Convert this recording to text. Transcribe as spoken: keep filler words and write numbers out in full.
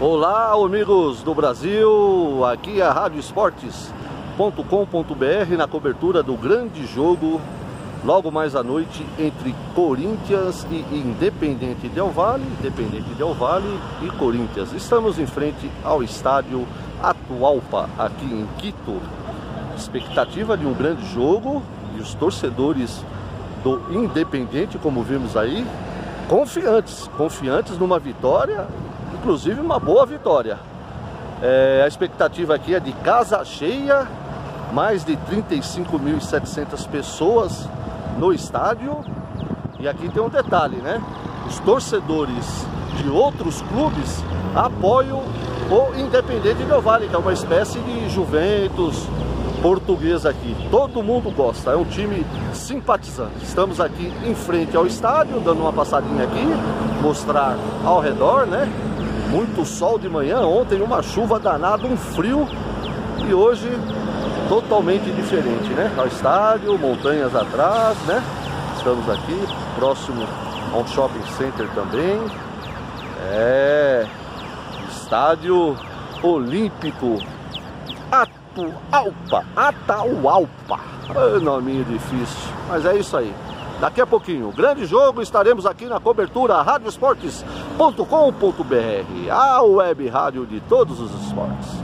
Olá, amigos do Brasil, aqui é a rádio esportes ponto com ponto br na cobertura do grande jogo logo mais à noite entre Corinthians e Independente Del Valle, Independente Del Valle e Corinthians. Estamos em frente ao estádio Atahualpa, aqui em Quito. Expectativa de um grande jogo e os torcedores do Independente, como vimos aí, confiantes, confiantes numa vitória, inclusive uma boa vitória. É, a expectativa aqui é de casa cheia, mais de trinta e cinco mil e setecentas pessoas no estádio. E aqui tem um detalhe, né? Os torcedores de outros clubes apoiam o Independente Del Valle, que é uma espécie de Juventus portuguesa aqui. Todo mundo gosta, é um time simpatizante. Estamos aqui em frente ao estádio, dando uma passadinha aqui, mostrar ao redor, né? Muito sol de manhã, ontem uma chuva danada, um frio, e hoje totalmente diferente, né? Ao estádio, montanhas atrás, né? Estamos aqui, próximo a um shopping center também. É... Estádio Olímpico Atahualpa, Atahualpa. É nominho difícil, mas é isso aí. Daqui a pouquinho, grande jogo, estaremos aqui na cobertura rádio esportes ponto com ponto br, a web rádio de todos os esportes.